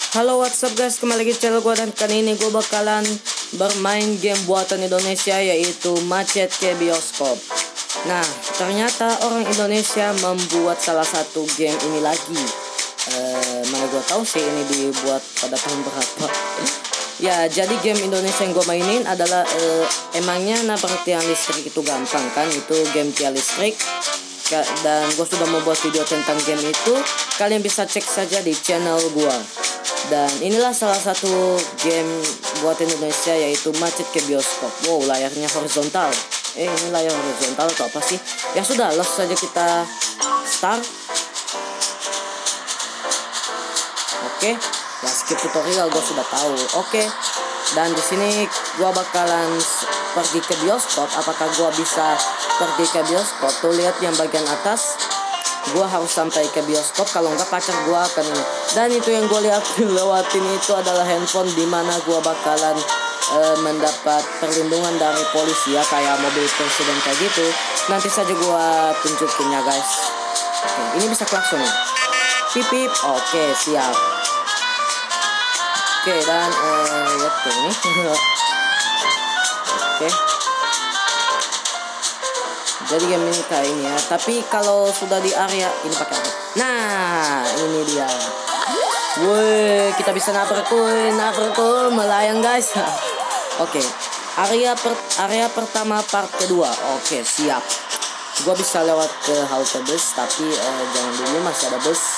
Halo, what's up guys, kembali lagi di channel gue. Dan kali ini gue bakalan bermain game buatan Indonesia, yaitu Macet ke Bioskop. Nah, ternyata orang Indonesia membuat salah satu game ini lagi. Mana gue tahu sih ini dibuat pada tahun berapa. Ya, jadi game Indonesia yang gue mainin adalah emangnya nabrak tiang listrik itu gampang kan? Itu game tiang listrik. Dan gue sudah membuat video tentang game itu. Kalian bisa cek saja di channel gue. Dan inilah salah satu game buatan Indonesia, yaitu Macet ke Bioskop. Wow, layarnya horizontal. Ini layar horizontal atau apa sih? Ya sudah, langsung saja kita start. Oke, ya skip tutorial, gue sudah tahu. Oke, dan di sini gue bakalan pergi ke bioskop. Apakah gue bisa pergi ke bioskop? Tuh lihat yang bagian atas. Gue harus sampai ke bioskop, kalau enggak pacar gue akan ini. Dan itu yang gue lihat lewatin itu adalah handphone, dimana gue bakalan mendapat perlindungan dari polisi ya, kayak mobil presiden kayak gitu. Nanti saja gue tunjukin ya guys. Oke, ini bisa klakson ya. Pip pip. Oke, siap. Oke, dan lihat ini. Oke. Jadi game ini kayak ini ya. Tapi kalau sudah di area ini pakai apa? Nah, ini dia. Woi, kita bisa nabrak melayang guys. Oke. Area pertama part kedua. Oke, siap. Gua bisa lewat ke halte bus, tapi jangan dulu, masih ada bus.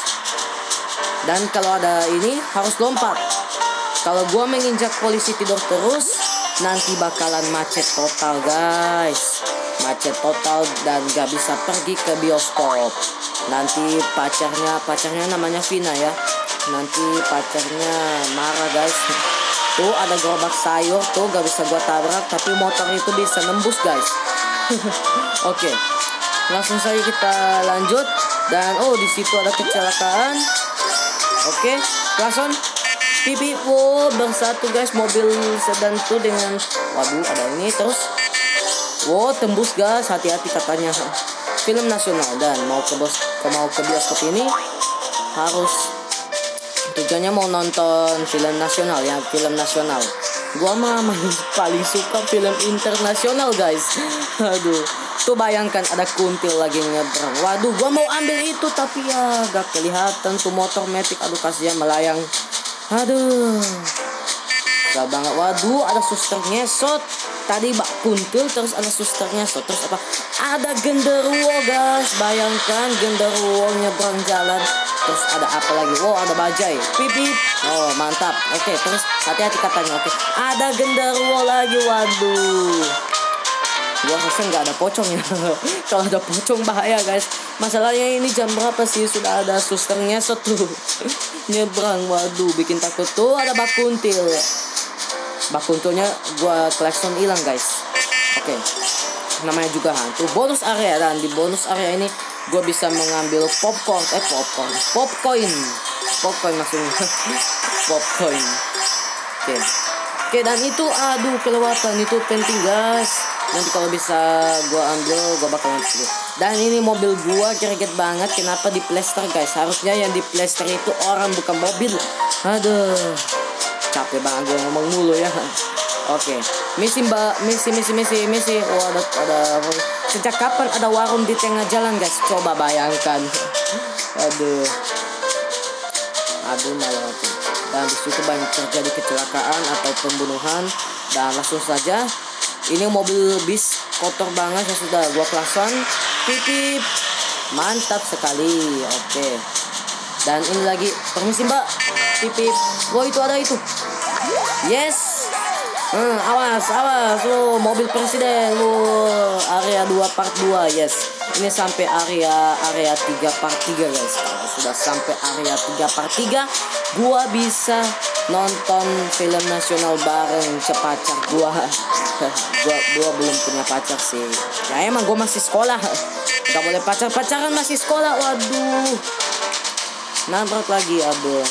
Dan kalau ada ini harus lompat. Kalau gua menginjak polisi tidur terus, nanti bakalan macet total guys. Macet total dan gak bisa pergi ke bioskop. Nanti pacarnya namanya Vina ya. Nanti pacarnya marah guys. Tuh ada gerobak sayur tuh, gak bisa gua tabrak, tapi motor itu bisa nembus guys. Oke, langsung saja kita lanjut. Dan di situ ada kecelakaan. Oke, klakson. Pipi, wow, bersatu guys, mobil sedan tuh dengan, waduh ada ini terus. Wow, tembus guys, hati-hati katanya. Film nasional, dan mau ke bioskop ini harus tujuannya mau nonton film nasional ya, film nasional. Gua mah paling suka film internasional guys. Aduh, tuh bayangkan ada kuntil lagi nyebrang. Waduh, gua mau ambil itu tapi ya gak kelihatan tuh motor metik. Aduh, kasihan melayang. Aduh, gak banget. Waduh, ada suster ngesot. Tadi bak kuntil, terus ada suster ngesot. Terus apa? Ada genderuwo guys. Bayangkan genderuwo nyebrang jalan. Terus ada apa lagi? Wow, ada bajai. Pipip. Oh, mantap. Oke, terus hati-hati katanya. Oke, ada genderuwo lagi. Waduh, gua rasa nggak ada pocong ya. Kalau ada pocong bahaya guys. Masalahnya ini jam berapa sih? Sudah ada suster ngesot tuh nyebrang. Waduh, bikin takut. Tuh ada bak kuntil. Bak kuntilnya gua klakson hilang guys. Oke, namanya juga hantu. Bonus area, dan di bonus area ini gue bisa mengambil popcorn maksudnya. Popcorn. Oke, dan itu aduh kelewatan, itu penting guys. Nanti kalau bisa gue ambil, gue bakalan ambil. Dan ini mobil gue greget banget. Kenapa di plester guys? Harusnya yang di plester itu orang, bukan mobil. Aduh, capek banget gue ngomong mulu ya. Oke, misi. Oh, ada. Sejak kapan ada warung di tengah jalan guys? Coba bayangkan. Aduh, malah tuh. Dan di situ banyak terjadi kecelakaan atau pembunuhan. Dan langsung saja, ini mobil bis kotor banget ya, sudah gua klakson. Pipip, mantap sekali. Oke, dan ini lagi, permisi mbak. Pipip. Wah, itu ada itu. Yes. Awas. Mobil presiden. Area 2 part 2. Yes. Ini sampai area 3 part 3 guys. Kalau sudah sampai area 3 part 3, gua bisa nonton film nasional bareng pacar gua. Gua belum punya pacar sih. Ya emang gua masih sekolah. Gak boleh pacaran masih sekolah. Waduh, nabrak lagi.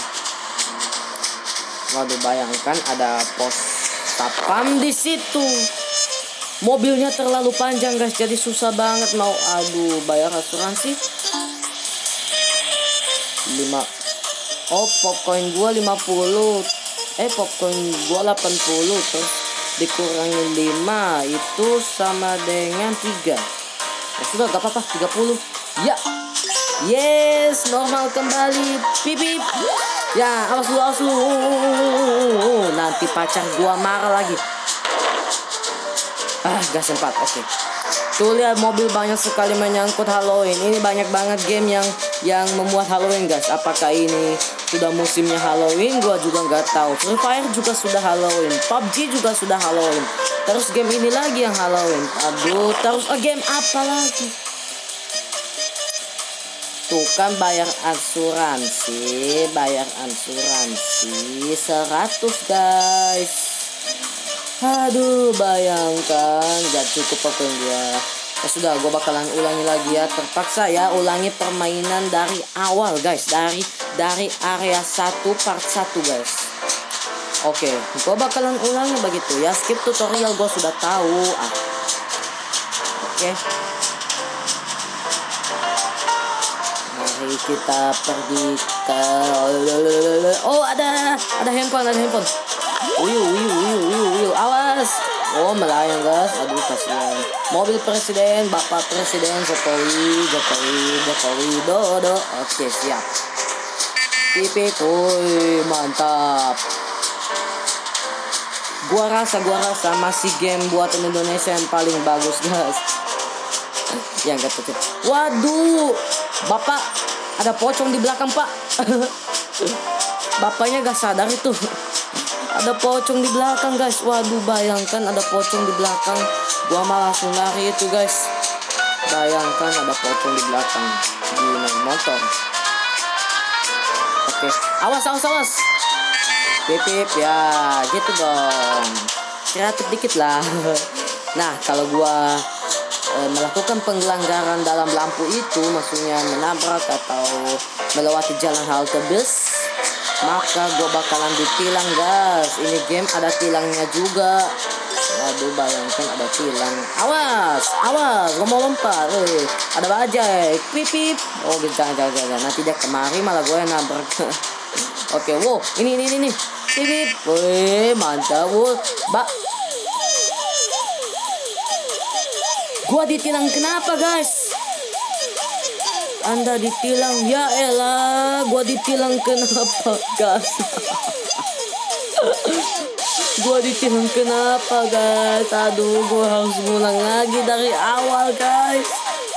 Waduh, bayangkan ada pos satpam di situ. Mobilnya terlalu panjang guys, jadi susah banget mau bayar asuransi. Oh, popcoin gua 50. Popcoin gua 80. Terus dikurangin 5 itu sama dengan 3. Sudah gak apa-apa, 30. Ya. Yes, normal kembali. Pip pip. Ya, awas lu. Nanti pacar gua marah lagi. Gas 4. Oke. Tuh lihat, mobil banyak sekali menyangkut Halloween. Ini banyak banget game yang memuat Halloween, guys. Apakah ini sudah musimnya Halloween? Gua juga nggak tahu. Free Fire juga sudah Halloween. PUBG juga sudah Halloween. Terus game ini lagi yang Halloween. Aduh, terus game apa lagi? Tuh kan bayar asuransi 100, guys. Aduh, bayangkan gak cukup apa dia. Sudah, gue bakalan ulangi lagi ya. Terpaksa ya ulangi permainan dari awal, guys. Dari area 1 part 1, guys. Oke, gue bakalan ulangi begitu ya. Skip tutorial gue sudah tahu. Oke. Mari kita pergi ke... Oh, ada handphone. Wiu, awas. Oh, melayang, guys. Aduh, kasihan. Mobil presiden, Bapak Presiden Jokowi Dodo. Oke, siap. Pipik, mantap. Gua rasa masih game buatan Indonesia yang paling bagus, guys. Yang kata, waduh, Bapak, ada pocong di belakang, Pak. Bapaknya gak sadar itu. Ada pocong di belakang, guys. Waduh, bayangkan ada pocong di belakang. Gua malah langsung lari itu, guys. Bayangkan ada pocong di belakang di motor. Oke, awas. Pip ya, gitu dong. Kreatif dikit lah. Nah, kalau gua melakukan pelanggaran dalam lampu itu, maksudnya menabrak atau melewati jalan halte bus, maka gue bakalan ditilang, guys. Ini game ada tilangnya juga. Aduh, bayangkan ada tilang. Awas, gue mau lompat. Ada bajai. Pip. Oh, jangan. Nanti dia kemari malah gue yang nabrak. Oke, wow, ini. Pip. Wih, mantap, wow. Gua ditilang kenapa, guys? Anda ditilang, ya elah, gua ditilang kenapa, guys? Gua ditilang kenapa, guys? Aduh, gua harus ngulang lagi dari awal, guys.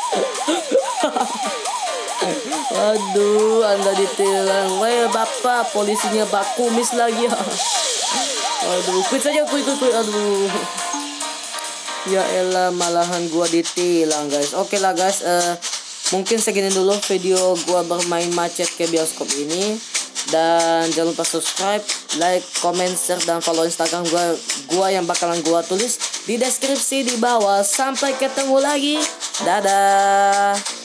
Aduh, Anda ditilang. Weh, Bapak, polisinya bak kumis lagi. Aduh, quit saja. Aduh. Ya elah, malahan gua ditilang, guys. Oke lah, guys. Mungkin segini dulu video gua bermain macet ke bioskop ini. Dan jangan lupa subscribe, like, comment, share, dan follow Instagram gua yang bakalan gua tulis di deskripsi di bawah. Sampai ketemu lagi. Dadah.